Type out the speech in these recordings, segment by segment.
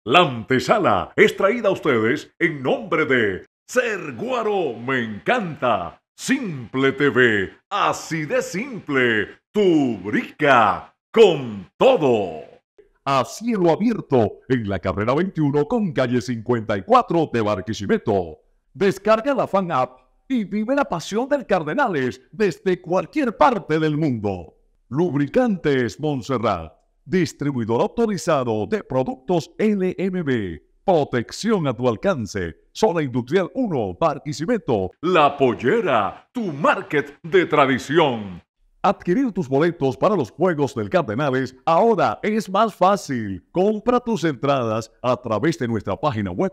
La antesala es traída a ustedes en nombre de Ser Guaro Me Encanta, Simple TV, así de simple, tu brica con todo. A cielo abierto en la carrera 21 con calle 54 de Barquisimeto. Descarga la Fan App y vive la pasión del Cardenales desde cualquier parte del mundo. Lubricantes Montserrat, distribuidor autorizado de productos LMB. Protección a tu alcance. Zona Industrial 1, Barquisimeto. La Pollera, tu market de tradición. Adquirir tus boletos para los Juegos del Cardenales ahora es más fácil. Compra tus entradas a través de nuestra página web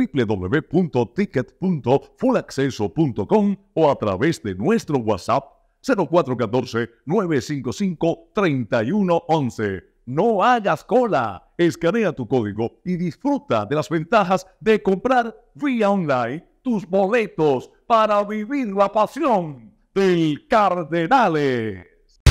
www.ticket.fullacceso.com o a través de nuestro WhatsApp 0414-955-3111. No hagas cola. Escanea tu código y disfruta de las ventajas de comprar vía online tus boletos para vivir la pasión del Cardenales.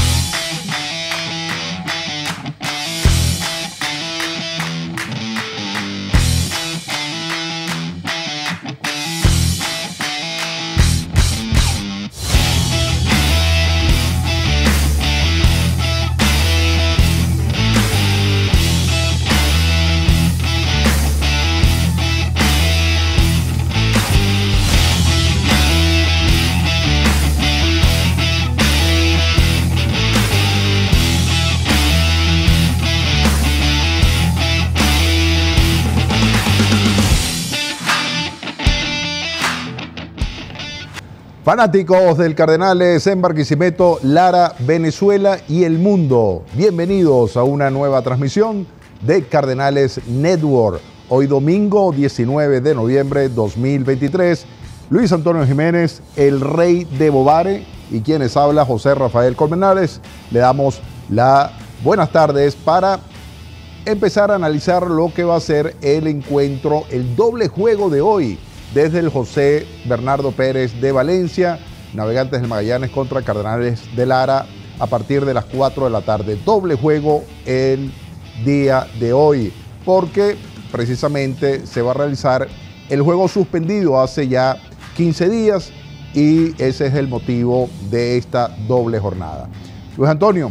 Fanáticos del Cardenales en Barquisimeto, Lara, Venezuela y el mundo. Bienvenidos a una nueva transmisión de Cardenales Network. Hoy domingo 19 de noviembre 2023. Luis Antonio Jiménez, el rey de Bobare, y quienes habla José Rafael Colmenares. Le damos las buenas tardes para empezar a analizar lo que va a ser el encuentro, el doble juego de hoy. Desde el José Bernardo Pérez de Valencia, Navegantes del Magallanes contra Cardenales de Lara a partir de las 4 de la tarde. Doble juego el día de hoy, porque precisamente se va a realizar el juego suspendido hace ya 15 días y ese es el motivo de esta doble jornada. Luis Antonio,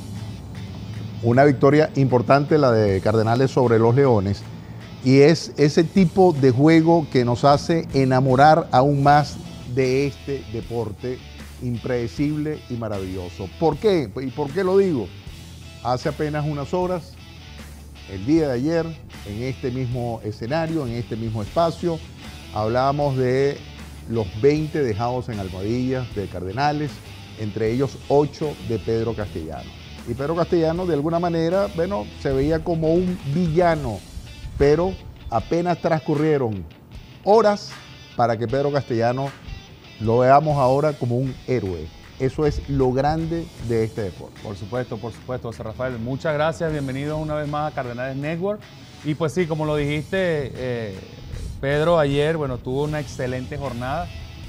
una victoria importante la de Cardenales sobre los Leones. Y es ese tipo de juego que nos hace enamorar aún más de este deporte impredecible y maravilloso. ¿Por qué? ¿Y por qué lo digo? Hace apenas unas horas, el día de ayer, en este mismo escenario, en este mismo espacio, hablábamos de los 20 dejados en almohadillas de Cardenales, entre ellos 8 de Pedro Castellano. Y Pedro Castellano, de alguna manera, bueno, se veía como un villano, pero apenas transcurrieron horas para que Pedro Castellano lo veamos ahora como un héroe. Eso es lo grande de este deporte. Por supuesto, José Rafael. Muchas gracias, bienvenidos una vez más a Cardenales Network. Y pues sí, como lo dijiste, Pedro ayer, bueno, tuvo una excelente jornada.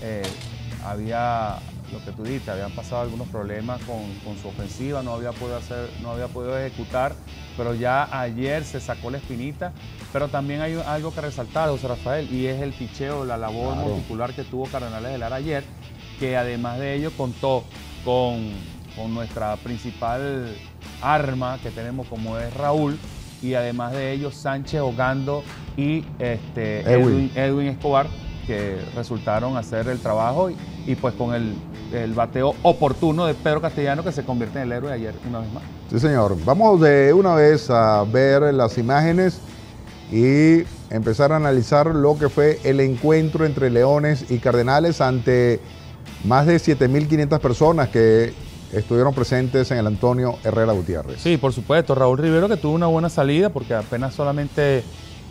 Había, lo que tú dijiste, habían pasado algunos problemas con su ofensiva, no había podido ejecutar, pero ya ayer se sacó la espinita. Pero también hay algo que resaltar, José Rafael, y es el picheo, la labor monticular que tuvo Cardenales de Lara ayer, que además de ello contó con nuestra principal arma que tenemos, como es Raúl, y además de ello Sánchez, Ogando y Edwin Escobar, que resultaron hacer el trabajo y pues con el bateo oportuno de Pedro Castellano, que se convierte en el héroe ayer una vez más. Sí, señor. Vamos de una vez a ver las imágenes y empezar a analizar lo que fue el encuentro entre Leones y Cardenales ante más de 7.500 personas que estuvieron presentes en el Antonio Herrera Gutiérrez. Sí, por supuesto. Raúl Rivero, que tuvo una buena salida porque apenas solamente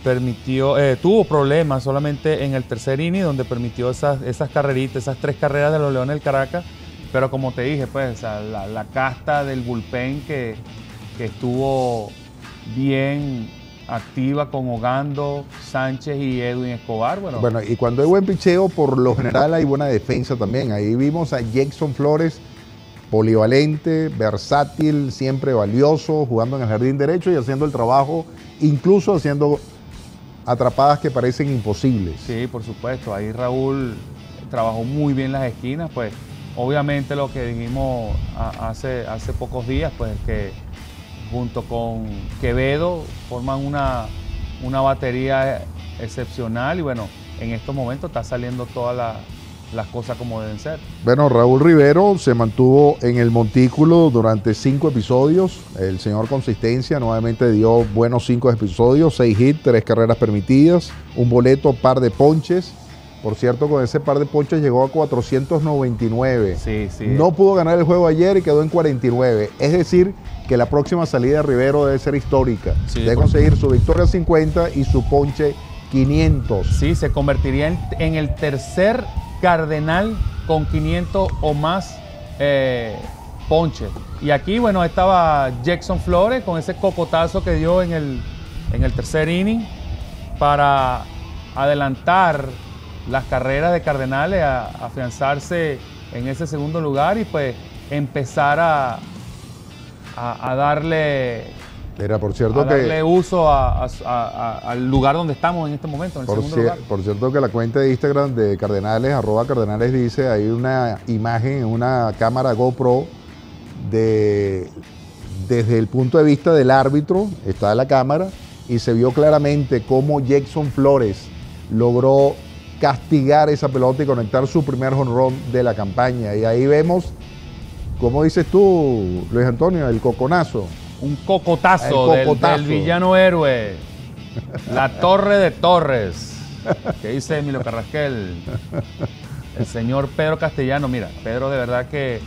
tuvo problemas solamente en el tercer inning, donde permitió esas carreritas, esas 3 carreras de los Leones del Caracas. Pero como te dije, pues la casta del bullpen que estuvo bien activa con Ogando, Sánchez y Edwin Escobar. Bueno, y cuando hay buen picheo, por lo general hay buena defensa también. Ahí vimos a Jackson Flores, polivalente, versátil, siempre valioso, jugando en el jardín derecho y haciendo el trabajo, incluso haciendo atrapadas que parecen imposibles. Sí, por supuesto. Ahí Raúl trabajó muy bien las esquinas, pues obviamente lo que dijimos hace pocos días, pues que junto con Quevedo forman una batería excepcional y bueno, en estos momentos está saliendo todas las cosas como deben ser. Bueno, Raúl Rivero se mantuvo en el montículo durante 5 episodios. El señor Consistencia nuevamente dio buenos 5 episodios, 6 hits, 3 carreras permitidas, un boleto, par de ponches. Por cierto, con ese par de ponches llegó a 499. Sí, sí. No pudo ganar el juego ayer y quedó en 49. Es decir, que la próxima salida de Rivero debe ser histórica. Sí, debe conseguir su victoria 50 y su ponche 500. Sí, se convertiría en el tercer cardenal con 500 o más ponches. Y aquí, bueno, estaba Jackson Flores con ese cocotazo que dio en el tercer inning para adelantar las carreras de Cardenales, a afianzarse en ese segundo lugar y pues empezar a darle... Era, por cierto, darle uso al lugar donde estamos en este momento, en el segundo lugar. Por cierto que la cuenta de Instagram de Cardenales, @Cardenales, dice, hay una imagen en una cámara GoPro desde el punto de vista del árbitro, está la cámara, y se vio claramente cómo Jackson Flores logró castigar esa pelota y conectar su primer jonrón de la campaña. Y ahí vemos, como dices tú, Luis Antonio, el coconazo. Un cocotazo, del villano héroe, la Torre de Torres, que dice Emilio Carrasquel, el señor Pedro Castellano. Mira, Pedro de verdad que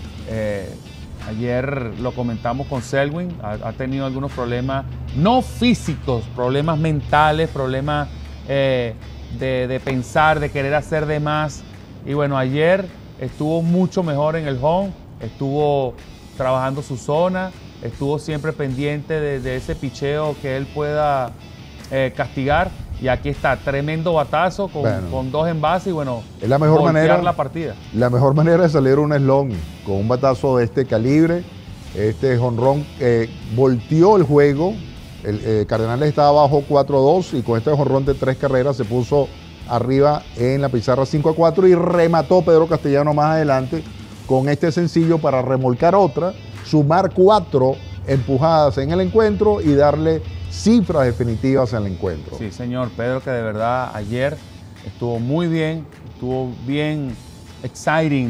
ayer lo comentamos con Selwyn, ha tenido algunos problemas, no físicos, problemas mentales, problemas de pensar, de querer hacer de más. Y bueno, ayer estuvo mucho mejor en el home, estuvo trabajando su zona, estuvo siempre pendiente de ese picheo que él pueda castigar. Y aquí está, tremendo batazo con 2 envases y bueno, es la mejor manera, la partida. La mejor manera de salir un slon con un batazo de este calibre. Este jonrón volteó el juego. El Cardenales estaba abajo 4-2 y con este jonrón de 3 carreras se puso arriba en la pizarra 5-4 y remató Pedro Castellano más adelante con este sencillo para remolcar otra, sumar 4 empujadas en el encuentro y darle cifras definitivas en el encuentro. Sí, señor, Pedro, que de verdad ayer estuvo muy bien, estuvo bien exciting,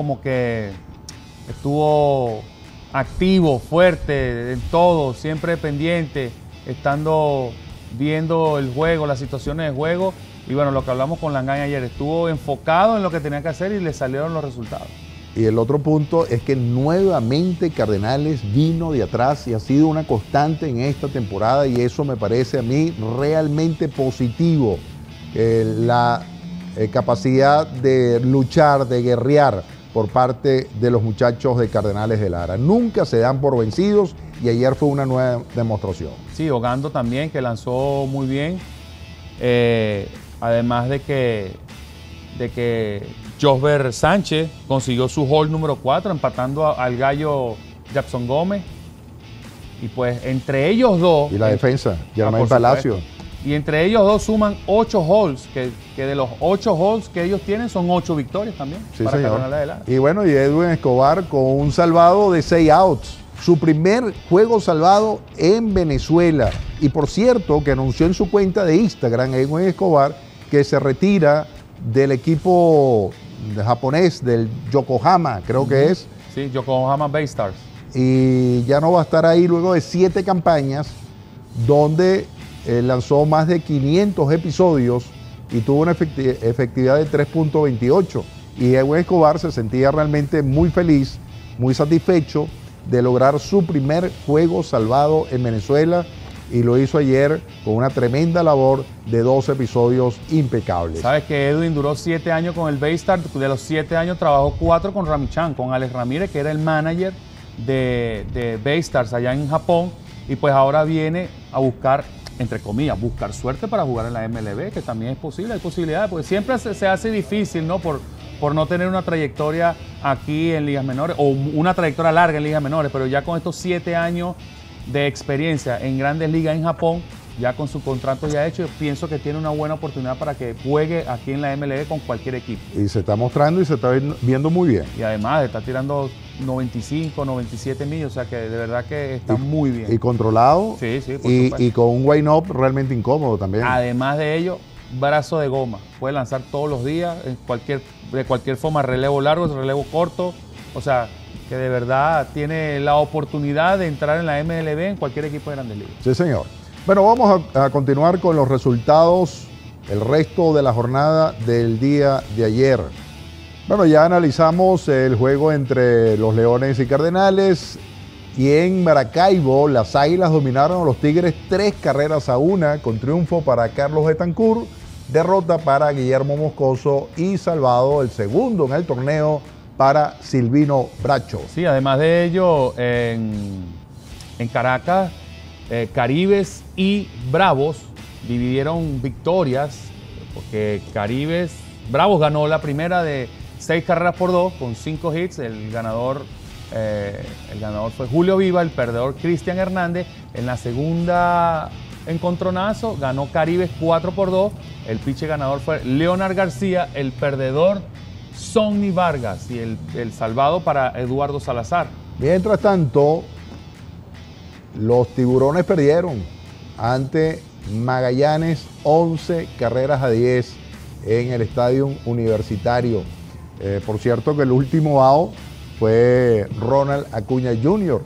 estuvo activo, fuerte en todo, siempre pendiente, estando viendo el juego, las situaciones de juego. Y bueno, lo que hablamos con Langaña ayer, estuvo enfocado en lo que tenía que hacer y le salieron los resultados. Y el otro punto es que nuevamente Cardenales vino de atrás y ha sido una constante en esta temporada y eso me parece a mí realmente positivo. La capacidad de luchar, de guerrear por parte de los muchachos de Cardenales de Lara. Nunca se dan por vencidos y ayer fue una nueva demostración. Sí, Ogando también, que lanzó muy bien. Además de que Josber Sánchez consiguió su hole número 4, empatando al gallo Jackson Gómez. Y pues entre ellos dos... Y la defensa, Germán Palacio. Y entre ellos dos suman 8 holes, que de los 8 holes que ellos tienen son 8 victorias también. Sí, para señor. Cardenales de Lara. Y bueno, y Edwin Escobar con un salvado de 6 outs. Su primer juego salvado en Venezuela. Y por cierto, que anunció en su cuenta de Instagram, Edwin Escobar, que se retira del equipo japonés, del Yokohama, creo que es. Sí, Yokohama Bay Stars. Y ya no va a estar ahí luego de 7 campañas, donde lanzó más de 500 episodios y tuvo una efectividad de 3.28. Y Edwin Escobar se sentía realmente muy feliz, muy satisfecho de lograr su primer juego salvado en Venezuela y lo hizo ayer con una tremenda labor de 2 episodios impecables. Sabes que Edwin duró 7 años con el Baystar, de los 7 años trabajó 4 con Ramichan, con Alex Ramírez, que era el manager de Baystars allá en Japón, y pues ahora viene a buscar, entre comillas, buscar suerte para jugar en la MLB, que también es posible, hay posibilidades, porque siempre se hace difícil, ¿no? Por no tener una trayectoria aquí en ligas menores, o una trayectoria larga en ligas menores, pero ya con estos 7 años de experiencia en grandes ligas en Japón, ya con su contrato ya hecho, pienso que tiene una buena oportunidad para que juegue aquí en la MLB con cualquier equipo. Y se está mostrando y se está viendo muy bien. Y además está tirando 95, 97 millas, o sea que de verdad que está muy bien. Y controlado. Sí, por supuesto. Y con un wind-up realmente incómodo también. Además de ello, brazo de goma. Puede lanzar todos los días, de cualquier forma, relevo largo, relevo corto. O sea, que de verdad tiene la oportunidad de entrar en la MLB en cualquier equipo de Grandes Ligas. Sí, señor. Bueno, vamos a continuar con los resultados, el resto de la jornada del día de ayer. Bueno, ya analizamos el juego entre los Leones y Cardenales. Y en Maracaibo, las Águilas dominaron a los Tigres 3-1 con triunfo para Carlos Betancourt, derrota para Guillermo Moscoso y salvado el segundo en el torneo para Silvino Bracho. Sí, además de ello, en Caracas, Caribes y Bravos dividieron victorias, porque Bravos ganó la primera de 6-2 con 5 hits, el ganador fue Julio Viva, el perdedor Cristian Hernández. En la segunda encontronazo ganó Caribes 4-2, el pitcher ganador fue Leonard García, el perdedor Sonny Vargas y el salvado para Eduardo Salazar. Mientras tanto, los Tiburones perdieron ante Magallanes 11-10 en el Estadio Universitario. Por cierto que el último out fue Ronald Acuña Jr.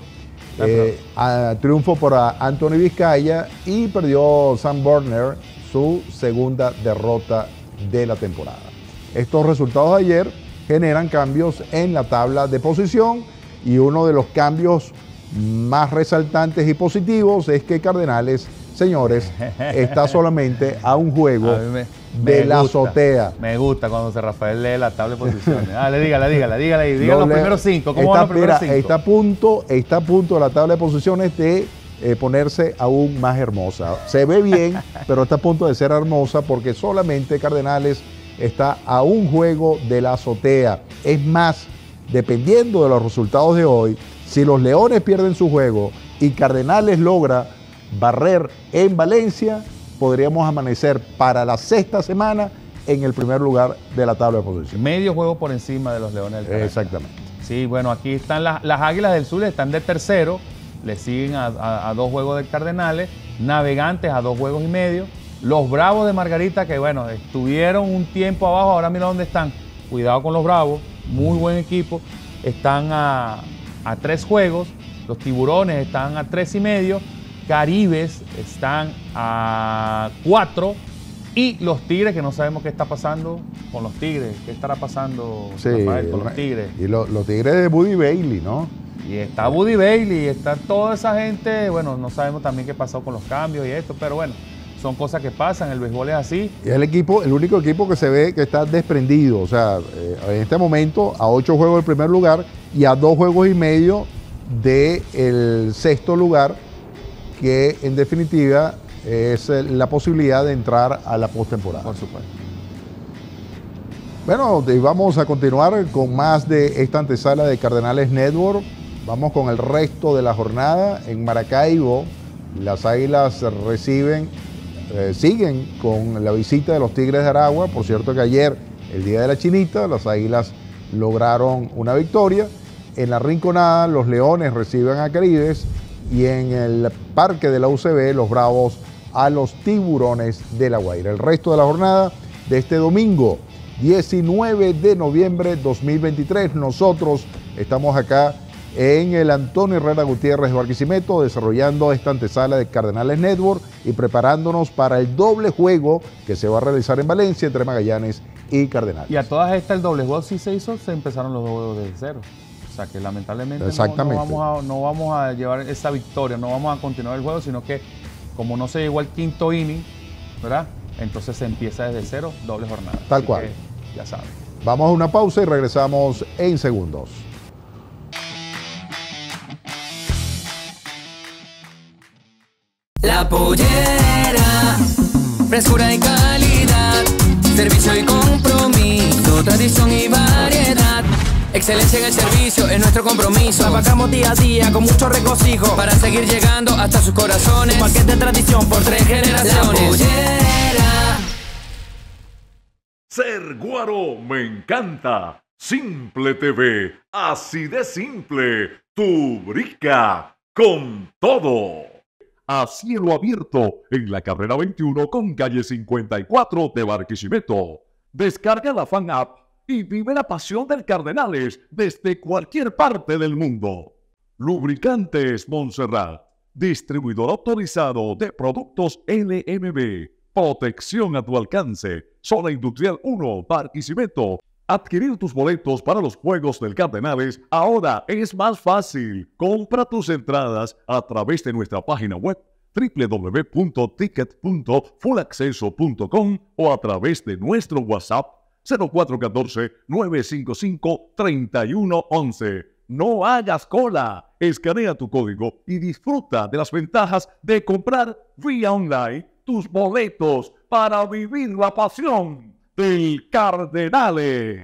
Triunfo por Anthony Vizcaya y perdió Sam Burner su segunda derrota de la temporada. Estos resultados de ayer generan cambios en la tabla de posición y uno de los cambios más resaltantes y positivos es que Cardenales, señores, está solamente a un juego de la azotea. Me gusta cuando José Rafael lee la tabla de posiciones. Dígale los primeros 5. ¿Cómo van los primeros 5? Está a punto la tabla de posiciones de ponerse aún más hermosa. Se ve bien, pero está a punto de ser hermosa porque solamente Cardenales está a un juego de la azotea. Es más, dependiendo de los resultados de hoy, si los Leones pierden su juego y Cardenales logra barrer en Valencia, podríamos amanecer para la sexta semana en el primer lugar de la tabla de posiciones. Medio juego por encima de los Leones del Caracas. Exactamente. Sí, bueno, aquí están las Águilas del Sur, están de tercero, le siguen a 2 juegos del Cardenales, Navegantes a 2 juegos y medio, los Bravos de Margarita, que bueno, estuvieron un tiempo abajo, ahora mira dónde están. Cuidado con los Bravos, muy buen equipo, están a 3 juegos, los Tiburones están a 3.5, Caribes están a 4 y los Tigres, que no sabemos qué está pasando con los Tigres. ¿Qué estará pasando, Rafael, con los Tigres? Y los Tigres de Buddy Bailey, ¿no? Y está Buddy Bailey, y está toda esa gente. Bueno, no sabemos también qué pasó con los cambios y esto, pero bueno, son cosas que pasan, el béisbol es así. Es el único equipo que se ve que está desprendido. O sea, en este momento a 8 juegos del primer lugar y a 2 juegos y medio del sexto lugar, que en definitiva es la posibilidad de entrar a la postemporada. Por supuesto. Bueno, y vamos a continuar con más de esta antesala de Cardenales Network. Vamos con el resto de la jornada. En Maracaibo, las Águilas siguen con la visita de los Tigres de Aragua. Por cierto que ayer, el día de la Chinita, las Águilas lograron una victoria. En la Rinconada, los Leones reciben a Caribes. Y en el parque de la UCB, los Bravos a los Tiburones de La Guaira. El resto de la jornada de este domingo, 19 de noviembre 2023. Nosotros estamos acá en el Antonio Herrera Gutiérrez de Barquisimeto, desarrollando esta antesala de Cardenales Network y preparándonos para el doble juego que se va a realizar en Valencia entre Magallanes y Cardenales. Y a todas estas, el doble juego sí se hizo, se empezaron los 2 juegos desde cero. O sea que lamentablemente no vamos a llevar esa victoria, no vamos a continuar el juego, sino que como no se llegó al quinto inning, ¿verdad? Entonces se empieza desde cero, doble jornada. Tal cual. Ya saben. Vamos a una pausa y regresamos en segundos. La Pollera, frescura y calidad, servicio y compromiso, tradición y variedad. Excelencia en el servicio es nuestro compromiso. Trabajamos día a día con mucho regocijo para seguir llegando hasta sus corazones. Un paquete de tradición por 3 generaciones. La Pollera. Ser Guaro me encanta. Simple TV, así de simple. Tu brica con todo. A cielo abierto en la carrera 21 con calle 54 de Barquisimeto. Descarga la Fan App y vive la pasión del Cardenales desde cualquier parte del mundo. Lubricantes Montserrat, distribuidor autorizado de productos LMB. Protección a tu alcance. Zona Industrial 1, Barquisimeto. Adquirir tus boletos para los Juegos del Cardenales ahora es más fácil. Compra tus entradas a través de nuestra página web www.ticket.fullacceso.com o a través de nuestro WhatsApp 0414-955-3111. No hagas cola. Escanea tu código y disfruta de las ventajas de comprar vía online tus boletos para vivir la pasión del Cardenales.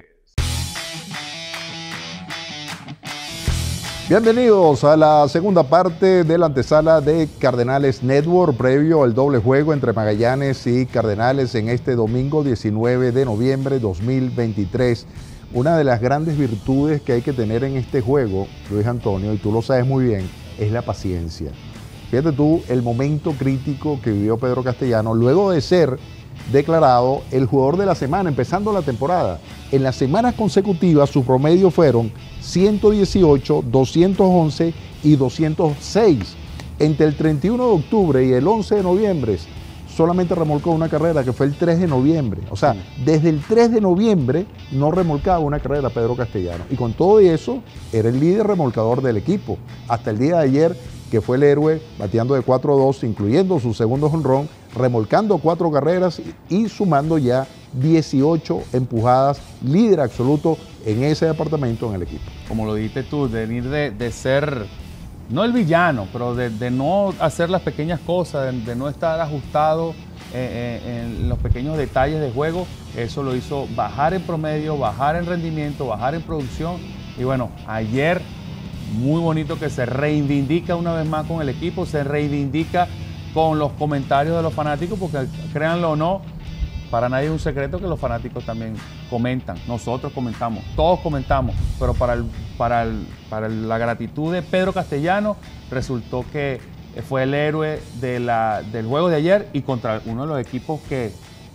Bienvenidos a la segunda parte de la antesala de Cardenales Network, previo al doble juego entre Magallanes y Cardenales en este domingo 19 de noviembre 2023. Una de las grandes virtudes que hay que tener en este juego, Luis Antonio, y tú lo sabes muy bien, es la paciencia. Fíjate tú el momento crítico que vivió Pedro Castellano luego de ser declarado el jugador de la semana, empezando la temporada. En las semanas consecutivas su promedio fueron 118, 211 y 206. Entre el 31 de octubre y el 11 de noviembre solamente remolcó una carrera, que fue el 3 de noviembre. O sea, desde el 3 de noviembre no remolcaba una carrera Pedro Castellano. Y con todo eso, era el líder remolcador del equipo. Hasta el día de ayer, que fue el héroe, bateando de 4-2, incluyendo su segundo jonrón, remolcando 4 carreras y sumando ya 18 empujadas, líder absoluto en ese departamento en el equipo. Como lo dijiste tú, de venir de ser, no el villano, pero de no hacer las pequeñas cosas, de no estar ajustado en los pequeños detalles de juego, eso lo hizo bajar en promedio, bajar en rendimiento, bajar en producción. Y bueno, ayer muy bonito que se reivindica una vez más con el equipo, se reivindica con los comentarios de los fanáticos, porque créanlo o no, para nadie es un secreto que los fanáticos también comentan, nosotros comentamos, todos comentamos, pero para la gratitud de Pedro Castellano resultó que fue el héroe del juego de ayer y contra uno de los equipos que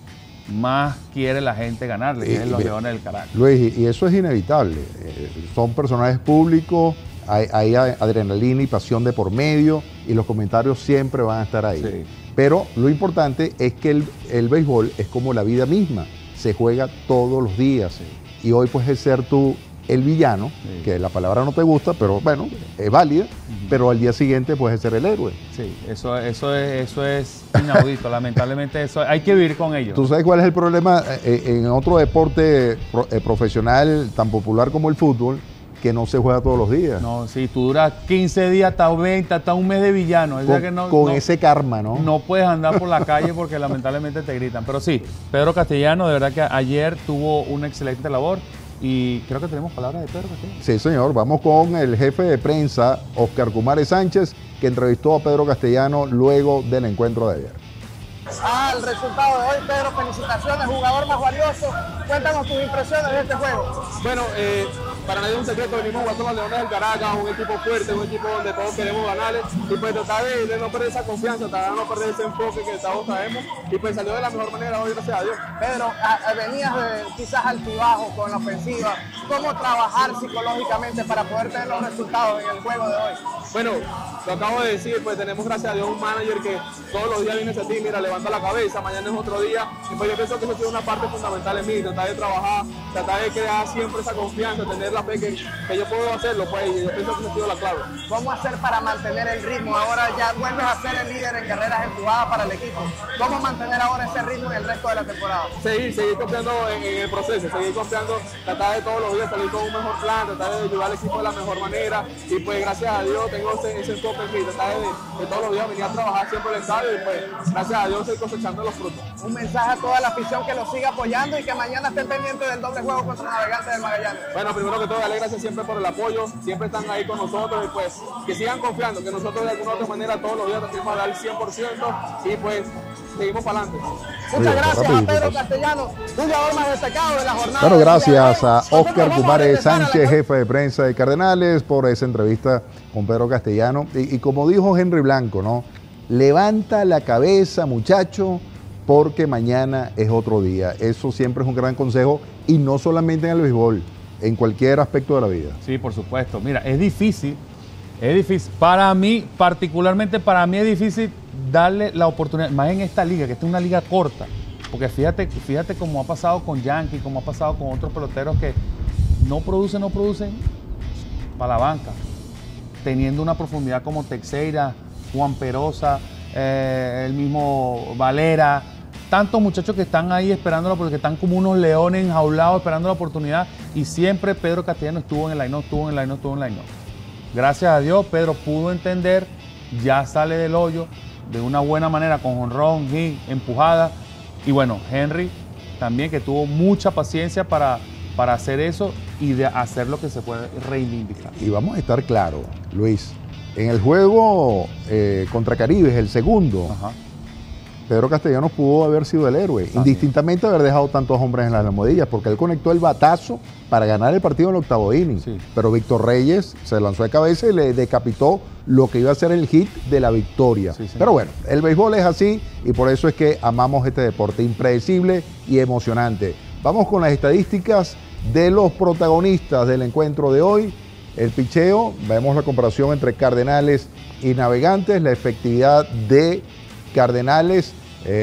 más quiere la gente ganarle, que es los Leones del Caracas. Luis, y eso es inevitable, son personajes públicos, hay adrenalina y pasión de por medio y los comentarios siempre van a estar ahí. Sí. Pero lo importante es que el béisbol es como la vida misma, se juega todos los días. Sí. Y hoy puedes ser tú el villano, sí, que la palabra no te gusta, pero bueno, es válida, pero al día siguiente puedes ser el héroe. Sí, eso es inaudito, lamentablemente eso hay que vivir con ello. ¿Tú sabes cuál es el problema en otro deporte profesional tan popular como el fútbol? Que no se juega todos los días. No, si tú duras 15 días, hasta 20, hasta un mes de villano. Con ese karma, ¿no? No puedes andar por la calle porque lamentablemente te gritan. Pero sí, Pedro Castellano, de verdad que ayer tuvo una excelente labor y creo que tenemos palabras de Pedro Castellano. Sí, señor. Vamos con el jefe de prensa, Oscar Cumares Sánchez, que entrevistó a Pedro Castellano luego del encuentro de ayer. Al resultado de hoy, Pedro, felicitaciones, jugador más valioso. Cuéntanos tus impresiones de este juego. Bueno, para nadie es un secreto, venimos jugando los Leones del Caracas, un equipo fuerte, un equipo donde todos queremos ganarles, y pues tratar de no perder esa confianza, tratar de no perder ese enfoque que todos sabemos, y pues salió de la mejor manera hoy, gracias a Dios. Pedro, venías quizás altibajo con la ofensiva, ¿cómo trabajar psicológicamente para poder tener los resultados en el juego de hoy? Bueno, lo acabo de decir, pues tenemos gracias a Dios un manager que todos los días viene a ti, mira, levanta la cabeza, mañana es otro día, y pues yo pienso que eso ha sido una parte fundamental en mí, tratar de trabajar, tratar de crear siempre esa confianza, tener la fe que yo puedo hacerlo, pues, y yo pienso que esa ha sido la clave. ¿Cómo hacer para mantener el ritmo? Ahora ya vuelves a ser el líder en carreras empujadas para el equipo. ¿Cómo mantener ahora ese ritmo en el resto de la temporada? Seguir confiando en el proceso, seguir confiando, tratar de todos los días salir con un mejor plan, tratar de ayudar al equipo de la mejor manera, y pues gracias a Dios tengo ese enfoque toca el hit, tratar de todos los días venir a trabajar siempre al estadio y pues gracias a Dios estoy cosechando los frutos. Un mensaje a toda la afición que lo siga apoyando y que mañana estén pendientes del doble juego contra Navegantes del Magallanes. Bueno, primero que todo, darle gracias siempre por el apoyo, siempre están ahí con nosotros y pues que sigan confiando, que nosotros de alguna u otra manera todos los días tenemos que dar el 100% y pues seguimos para adelante. Muchas gracias a Pedro Castellano, jugador más destacado de la jornada. Bueno, gracias a Oscar Kumare Sánchez, jefe de prensa de Cardenales, por esa entrevista con Pedro Castellano. Y como dijo Henry Blanco, ¿no? Levanta la cabeza, muchacho, porque mañana es otro día. Eso siempre es un gran consejo y no solamente en el béisbol, en cualquier aspecto de la vida. Sí, por supuesto. Mira, es difícil. Para mí, particularmente para mí es difícil darle la oportunidad, más en esta liga, que esta es una liga corta. Porque fíjate cómo ha pasado con Yankee, cómo ha pasado con otros peloteros que no producen para la banca. Teniendo una profundidad como Teixeira, Juan Perosa, el mismo Valera, tantos muchachos que están ahí esperándolo porque están como unos leones enjaulados esperando la oportunidad y siempre Pedro Castellano estuvo en el line-up. Gracias a Dios Pedro pudo entender, ya sale del hoyo de una buena manera con jonrón, hit, empujada y bueno, Henry también que tuvo mucha paciencia para hacer eso y de hacer lo que se puede reivindicar. Y vamos a estar claros, Luis, en el juego contra Caribes, el segundo, Ajá. Pedro Castellanos pudo haber sido el héroe, indistintamente haber dejado tantos hombres en las almohadillas, porque él conectó el batazo para ganar el partido en el octavo inning. Sí. Pero Víctor Reyes se lanzó de cabeza y le decapitó lo que iba a ser el hit de la victoria. Sí, pero bueno, el béisbol es así y por eso es que amamos este deporte, impredecible y emocionante. Vamos con las estadísticas de los protagonistas del encuentro de hoy. El picheo, vemos la comparación entre Cardenales y Navegantes, la efectividad de Cardenales,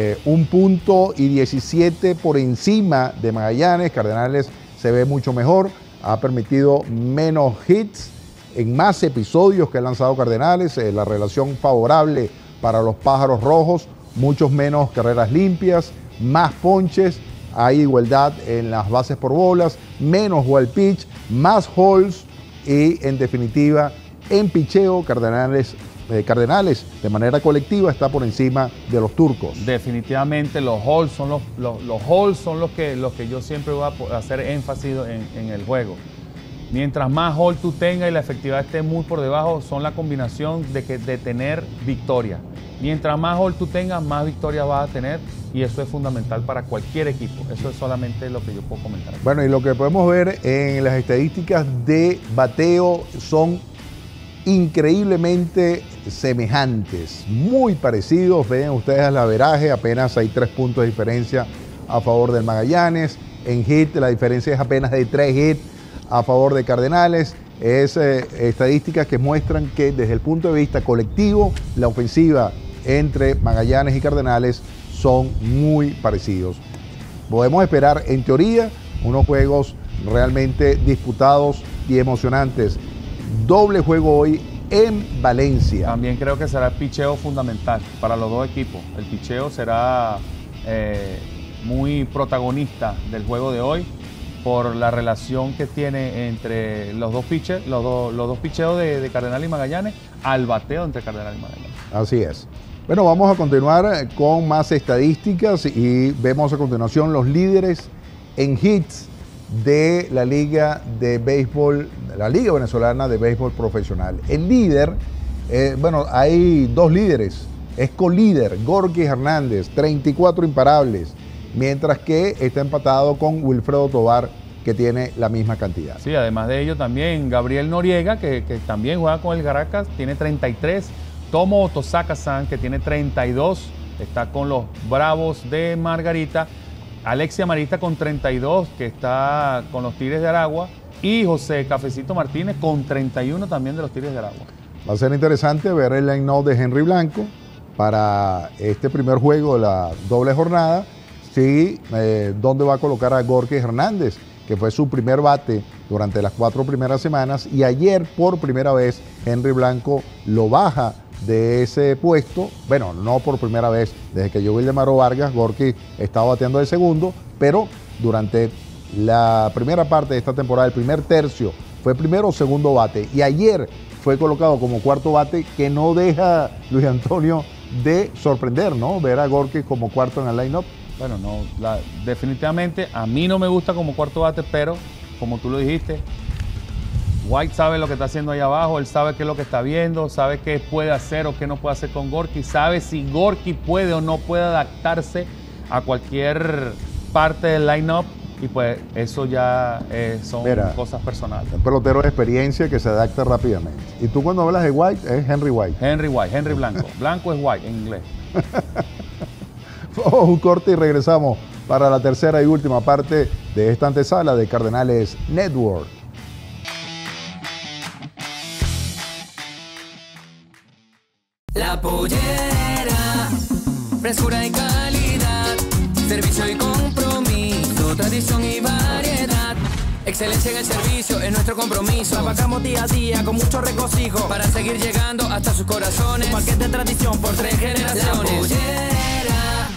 1.17 por encima de Magallanes. Cardenales se ve mucho mejor, ha permitido menos hits en más episodios que ha lanzado Cardenales, la relación favorable para los Pájaros Rojos, muchos menos carreras limpias, más ponches, hay igualdad en las bases por bolas, menos wild pitch, más holes y en definitiva en picheo Cardenales de manera colectiva está por encima de los turcos. Definitivamente los holes son los que yo siempre voy a hacer énfasis en el juego. Mientras más hold tú tengas y la efectividad esté muy por debajo, son la combinación de tener victoria. Mientras más hold tú tengas, más victoria vas a tener y eso es fundamental para cualquier equipo. Eso es solamente lo que yo puedo comentar. Bueno, y lo que podemos ver en las estadísticas de bateo son increíblemente semejantes, muy parecidos. Ven ustedes el averaje, apenas hay 3 puntos de diferencia a favor del Magallanes. En hit la diferencia es apenas de 3 hits a favor de Cardenales. Es estadísticas que muestran que desde el punto de vista colectivo la ofensiva entre Magallanes y Cardenales son muy parecidos. Podemos esperar en teoría unos juegos realmente disputados y emocionantes. Doble juego hoy en Valencia. También creo que será el picheo fundamental para los dos equipos. El picheo será muy protagonista del juego de hoy por la relación que tiene entre los dos pitchers, los dos picheos de Cardenal y Magallanes al bateo entre Cardenal y Magallanes. Así es. Bueno, vamos a continuar con más estadísticas y vemos a continuación los líderes en hits de la Liga de Béisbol, la Liga Venezolana de Béisbol Profesional. El líder, hay 2 líderes, es colíder, Gorky Hernández, 34 imparables, mientras que está empatado con Wilfredo Tovar, que tiene la misma cantidad. Sí, además de ello también Gabriel Noriega, que también juega con el Caracas, tiene 33, Tomo Otosaka-san, que tiene 32, está con los Bravos de Margarita, Alexia Marista con 32, que está con los Tigres de Aragua, y José Cafecito Martínez con 31 también de los Tigres de Aragua. Va a ser interesante ver el line-up de Henry Blanco para este primer juego de la doble jornada, dónde va a colocar a Gorky Hernández, que fue su primer bate durante las 4 primeras semanas, y ayer por primera vez Henry Blanco lo baja de ese puesto. Bueno, no por primera vez, desde que llegó Wildemaro Vargas, Gorky estaba bateando de segundo, pero durante la primera parte de esta temporada, el primer tercio, fue primero o segundo bate, y ayer fue colocado como cuarto bate, que no deja, Luis Antonio, de sorprender, ¿no? Ver a Gorky como cuarto en el line-up. Bueno, no, definitivamente a mí no me gusta como cuarto bate, pero como tú lo dijiste, White sabe lo que está haciendo ahí abajo, él sabe qué es lo que está viendo, sabe qué puede hacer o qué no puede hacer con Gorky, sabe si Gorky puede o no puede adaptarse a cualquier parte del line-up, y pues eso ya son cosas personales. Un pelotero de experiencia que se adapta rápidamente. Y tú cuando hablas de White, es Henry White. Henry White, Henry Blanco. Blanco es White en inglés. Vamos un corte y regresamos para la tercera y última parte de esta antesala de Cardenales Network. La Pollera, frescura y calidad, servicio y compromiso, tradición y variedad. Excelencia en el servicio es nuestro compromiso. Trabajamos día a día con mucho regocijo para seguir llegando hasta sus corazones. Paquete de tradición por 3 generaciones. La Pollera.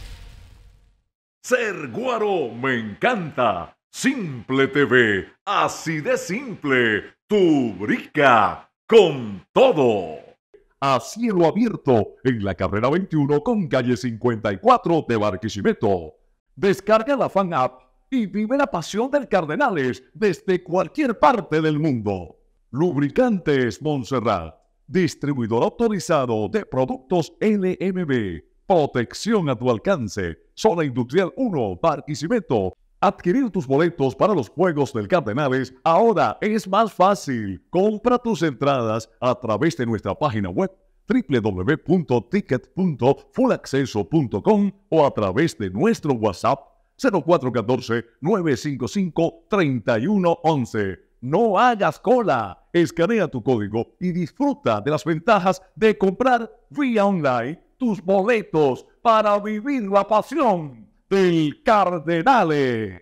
Ser Guaro me encanta. Simple TV, así de simple. Tu brica con todo. A cielo abierto en la carrera 21 con calle 54 de Barquisimeto. Descarga la Fan App y vive la pasión del Cardenales desde cualquier parte del mundo. Lubricantes Montserrat, distribuidor autorizado de productos LMB. Protección a tu alcance. Zona Industrial 1, Barquisimeto. Adquirir tus boletos para los Juegos del Cardenales ahora es más fácil. Compra tus entradas a través de nuestra página web www.ticket.fullacceso.com o a través de nuestro WhatsApp 0414-955-3111. No hagas cola. Escanea tu código y disfruta de las ventajas de comprar vía online tus boletos para vivir la pasión del Cardenales.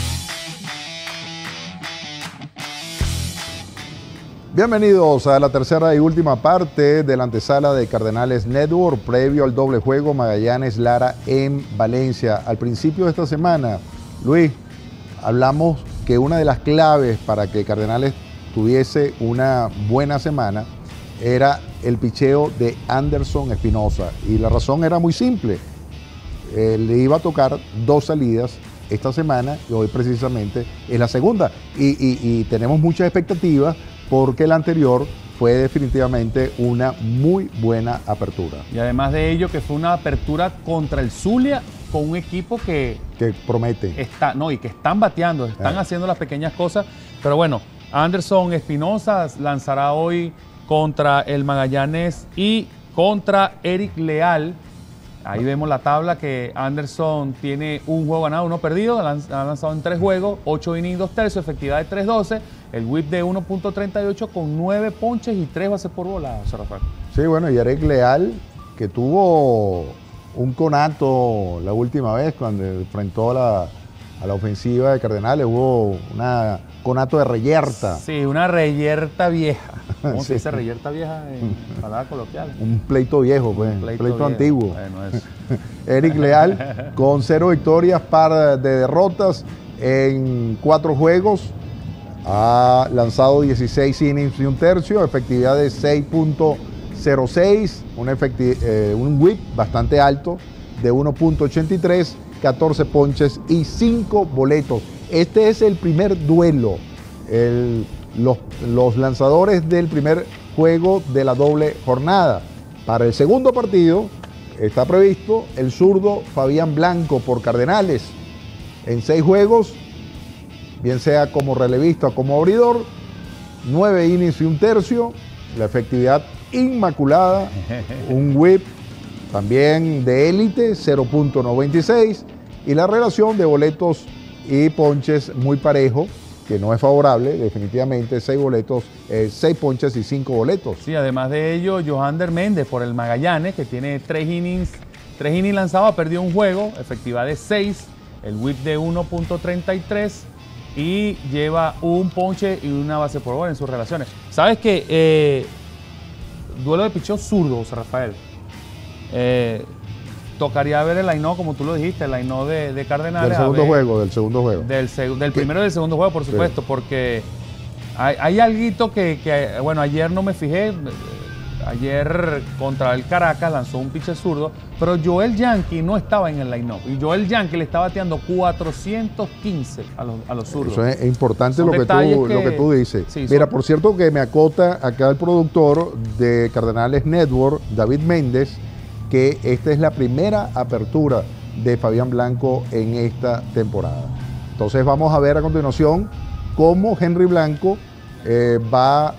Bienvenidos a la tercera y última parte de la antesala de Cardenales Network, previo al doble juego Magallanes-Lara en Valencia. Al principio de esta semana, Luis, hablamos que una de las claves para que Cardenales tuviese una buena semana era el picheo de Anderson Espinoza. Y la razón era muy simple. Le iba a tocar 2 salidas esta semana y hoy precisamente es la segunda. Y tenemos muchas expectativas porque la anterior fue definitivamente una muy buena apertura. Y además de ello, que fue una apertura contra el Zulia con un equipo que promete. Y que están bateando, están haciendo las pequeñas cosas. Pero bueno, Anderson Espinoza lanzará hoy contra el Magallanes y contra Eric Leal. Ahí vemos la tabla que Anderson tiene un juego ganado, 1 perdido, ha lanzado en 3 juegos, 8 innings, 2 tercios, efectividad de 3.12, el whip de 1.38 con 9 ponches y 3 bases por bola, José Rafael. Sí, bueno, y Eric Leal, que tuvo un conato la última vez cuando enfrentó a la ofensiva de Cardenales, hubo una conato de reyerta. Sí, una reyerta vieja. ¿Cómo se dice reyerta vieja en palabras coloquiales? Un pleito viejo, pues, pleito antiguo. Bueno, eso. Eric Leal con 0 victorias, par de derrotas en 4 juegos. Ha lanzado 16 innings y 1 tercio, efectividad de 6.06, un whip bastante alto de 1.83, 14 ponches y 5 boletos. Este es el primer duelo. Los lanzadores del primer juego de la doble jornada. Para el segundo partido está previsto el zurdo Fabián Blanco por Cardenales. En 6 juegos, bien sea como relevista o como abridor, 9 innings y 1 tercio, la efectividad inmaculada, un whip también de élite, 0.96, y la relación de boletos y ponches muy parejo, que no es favorable, definitivamente 6 boletos, 6 ponches y 5 boletos. Sí, además de ello, Johander Méndez por el Magallanes, que tiene 3 innings lanzados, ha perdido un juego, efectividad de 6, el whip de 1.33 y lleva un ponche y una base por bola en sus relaciones. ¿Sabes qué? Duelo de picheo zurdo, José Rafael. Tocaría ver el line-up, como tú lo dijiste, el line-up de Cardenales. Del segundo juego. Del primero y del segundo juego, por supuesto, sí. porque Hay alguito bueno, ayer no me fijé. Ayer contra el Caracas lanzó un pitcher zurdo, pero Joel Yankee no estaba en el line-up. Y Joel Yankee le está bateando 415 a los zurdos. Eso es importante Son lo que tú dices. Sí, mira, por cierto que me acota acá el productor de Cardenales Network, David Méndez, que esta es la primera apertura de Fabián Blanco en esta temporada. Entonces vamos a ver a continuación cómo Henry Blanco va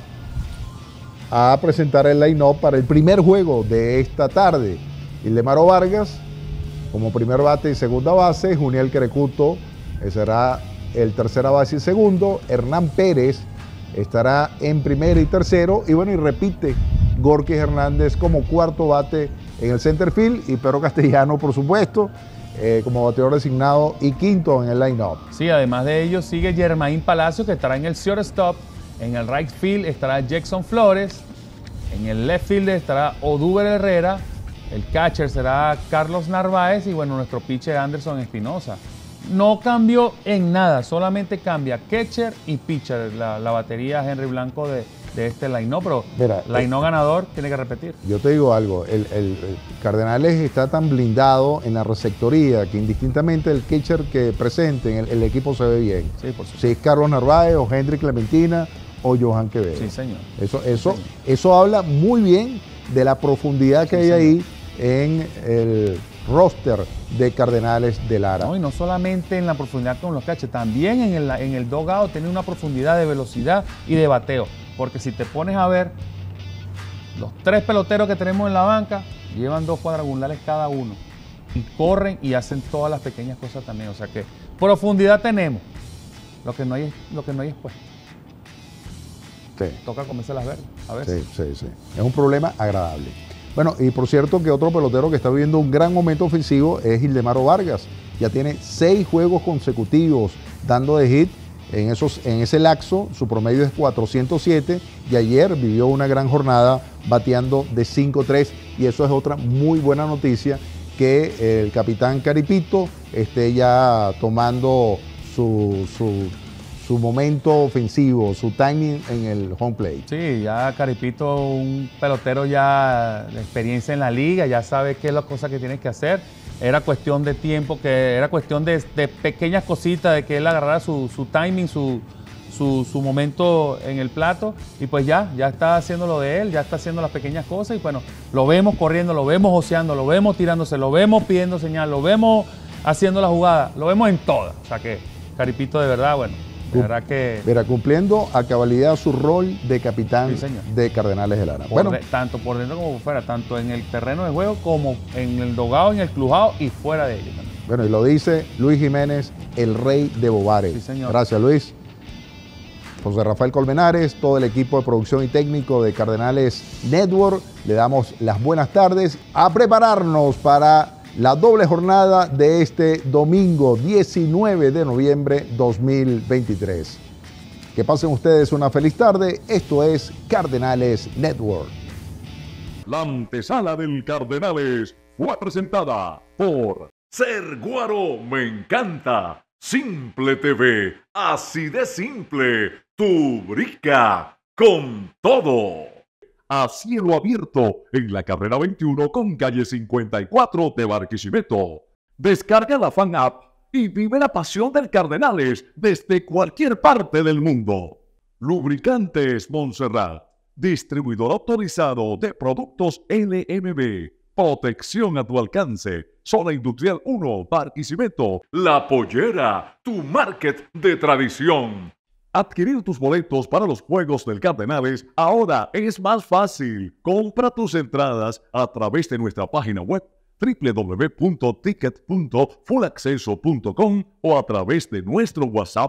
a presentar el line-up para el primer juego de esta tarde. Ildemaro Vargas como primer bate y segunda base, Juniel Querecuto será el tercera base y segundo, Hernán Pérez estará en primero y tercero, y bueno, y repite Gorkis Hernández como cuarto bate en el center field, y Pedro Castellano, por supuesto, como bateador designado y quinto en el line-up. Sí, además de ellos sigue Germain Palacio, que estará en el shortstop. En el right field estará Jackson Flores. En el left field estará Odúber Herrera. El catcher será Carlos Narváez. Y bueno, nuestro pitcher Anderson Espinosa. No cambió en nada, solamente cambia catcher y pitcher. La batería Henry Blanco de este line-up, pero line-up ganador tiene que repetir. Yo te digo algo, el Cardenales está tan blindado en la receptoría que indistintamente el catcher que presenten, el equipo se ve bien. Sí, por supuesto. Si es Carlos Narváez o Henry Clementina o Johan Quevedo. Sí, señor. Eso habla muy bien de la profundidad que hay ahí en el roster de Cardenales de Lara. No, y no solamente en la profundidad con los catchers, también en el dugout tiene una profundidad de velocidad y de bateo. Porque si te pones a ver, los 3 peloteros que tenemos en la banca llevan 2 cuadrangulares cada uno. Y corren y hacen todas las pequeñas cosas también. O sea que profundidad tenemos. Lo que no hay es pues. Sí. Toca comerse las verdes. A ver. Sí. Es un problema agradable. Bueno, y por cierto que otro pelotero que está viviendo un gran momento ofensivo es Ildemaro Vargas. Ya tiene 6 juegos consecutivos dando de hit. En ese lapso, su promedio es 407 y ayer vivió una gran jornada bateando de 5-3, y eso es otra muy buena noticia, que el capitán Caripito esté ya tomando su momento ofensivo, su timing en el home plate. Sí, ya Caripito, un pelotero ya de experiencia en la liga, ya sabe qué es la cosa que tiene que hacer. Era cuestión de tiempo, era cuestión de pequeñas cositas, de que él agarrara su timing, su momento en el plato, y pues ya está haciendo lo de él, ya está haciendo las pequeñas cosas, y bueno, lo vemos corriendo, lo vemos joseando, lo vemos tirándose, lo vemos pidiendo señal, lo vemos haciendo la jugada, lo vemos en todas. O sea que Caripito de verdad, bueno, de verdad que... Mira, cumpliendo a cabalidad su rol de capitán de Cardenales de Lara. Tanto por dentro como por fuera, tanto en el terreno de juego como en el dogado, en el clubhouse y fuera de ello también. Bueno, y lo dice Luis Jiménez, el rey de Bobares. Sí, señor. Gracias, Luis. José Rafael Colmenares, todo el equipo de producción y técnico de Cardenales Network, le damos las buenas tardes. A prepararnos para la doble jornada de este domingo 19 de noviembre 2023. Que pasen ustedes una feliz tarde. Esto es Cardenales Network. La antesala del Cardenales fue presentada por Ser Guaro Me Encanta. Simple TV, así de simple, tu brica con todo. A cielo abierto en la carrera 21 con calle 54 de Barquisimeto. Descarga la Fan App y vive la pasión del Cardenales desde cualquier parte del mundo. Lubricantes Montserrat, distribuidor autorizado de productos LMB. Protección a tu alcance. Zona Industrial 1, Barquisimeto. La Pollera, tu market de tradición. Adquirir tus boletos para los Juegos del Cardenales ahora es más fácil. Compra tus entradas a través de nuestra página web www.ticket.fullacceso.com o a través de nuestro WhatsApp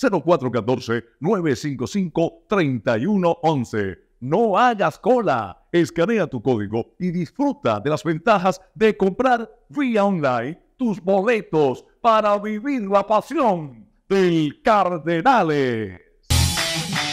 0414-955-3111. No hagas cola. Escanea tu código y disfruta de las ventajas de comprar vía online tus boletos para vivir la pasión del Cardenales.